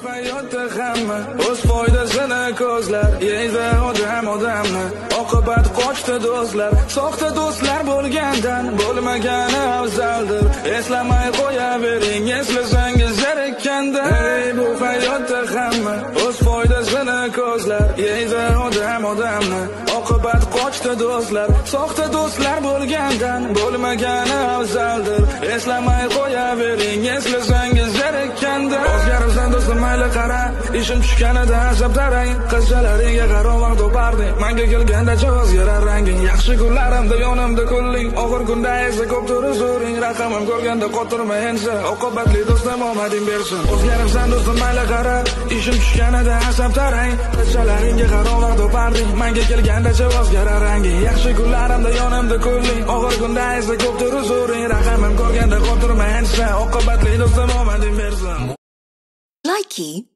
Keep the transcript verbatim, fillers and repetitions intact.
hayotda hamma o'z foydasini ko'zlar, yeydi odam odamni, oqibat qochdi do'stlar. Soxta do'stlar bo'lgandan bo'lmagani afzaldir. Eslamay qo'yavering, eslasangiz zerikkanda. Ey, bu hayotda hamma o'z foydasini ko'zlar, yeydi odam odamni, oqibat qochdi do'stlar. Soxta do'stlar bo'lgandan bo'lmagani afzaldir. Eslamay qo'yavering, eslasangiz zerikkanda. O'zgaribsan do'stim, mayli qara, ishim tushganida azab tarang. Qizchalaringga qaroq toparding, menga kelganda o'zgarar ranging. Yaxshi kunlarimda yonimda kulling, og'ir kunda esa ko'pdir huzuring. Raqamim ko'rganda qotirma ensa, oqibatli do'stim omading bersin. O'zgaribsan do'stim, mayli qara, ishim tushganida azab tarang. Qizchalaringga qaroq toparding, menga kelganda o'zgarar ranging. Yaxshi kunlarimda yonimda kulling, og'ir kunda esa ko'pdir huzuring. Raqamim ko'rganda qotirma ensa, oqibatli do'stim omading bersin. Likey